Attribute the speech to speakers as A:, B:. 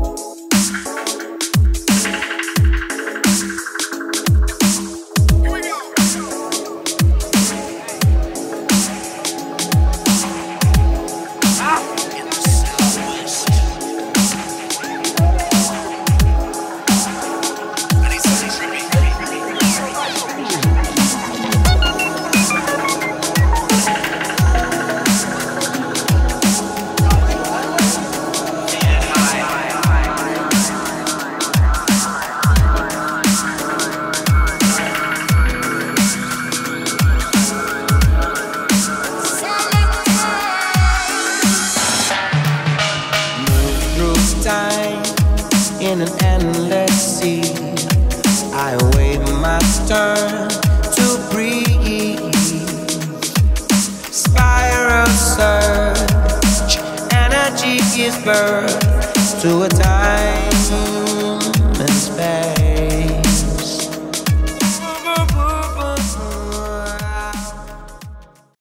A: In an endless sea, I await my turn to breathe. Spiral surge, energy gives birth to a time